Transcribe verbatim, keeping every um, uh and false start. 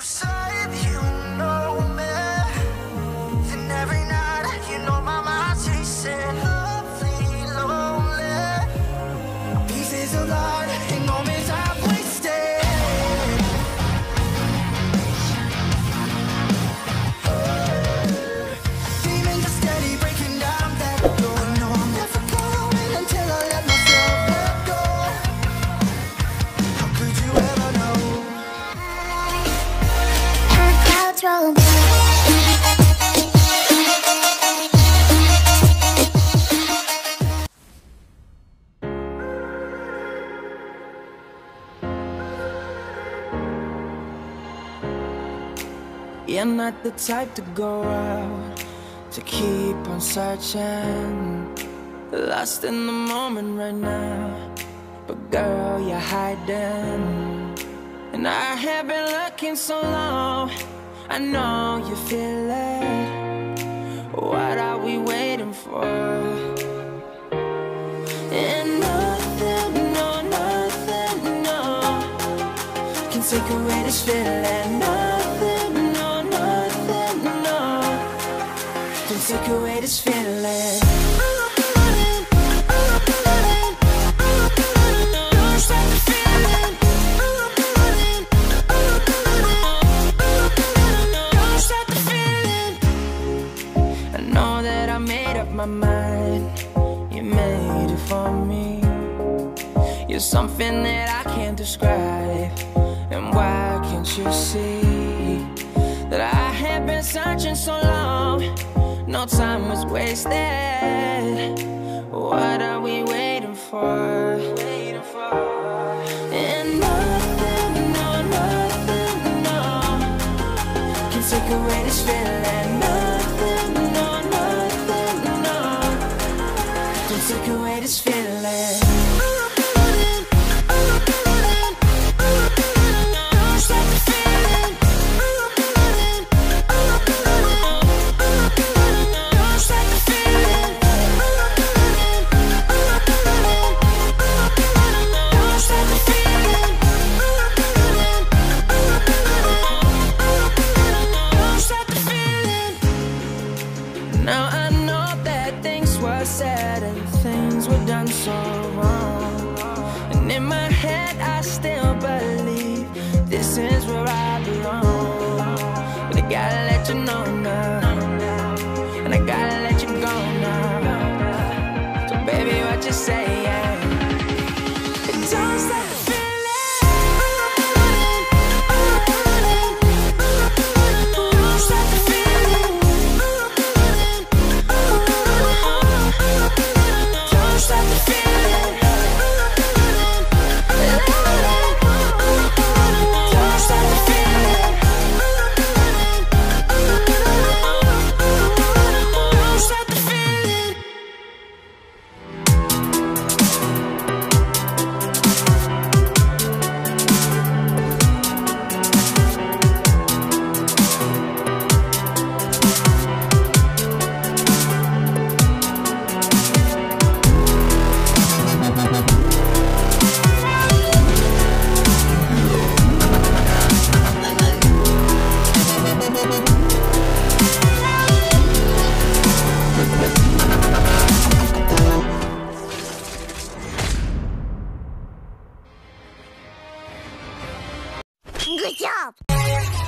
say that you know me, then every night you know my mind's chasing lovely, lonely pieces of light and moments I've wasted. Demons are steady breaking down that door. I know I'm never going until I let myself let go. How could you ever know? Clouds rolling by. You're not the type to go out, to keep on searching, lost in the moment right now. But girl, you're hiding, and I have been looking so long. I know you feel it. What are we waiting for? And nothing, no, nothing, no, can take away this feeling. Nothing, no, nothing, no, can take away this feeling. My mind, you made it for me. You're something that I can't describe. And why can't you see that I have been searching so long? No time was wasted. What are we waiting for? Waiting for. And nothing, no, nothing, no, can take away this feeling. Nothing, no, take away this feeling. Now I know that things were said and things were done so wrong, and in my head I still believe this is where I belong. But I gotta let you know now, and I gotta let you go now. So baby, what you say? Yeah. Don't stop. Good job!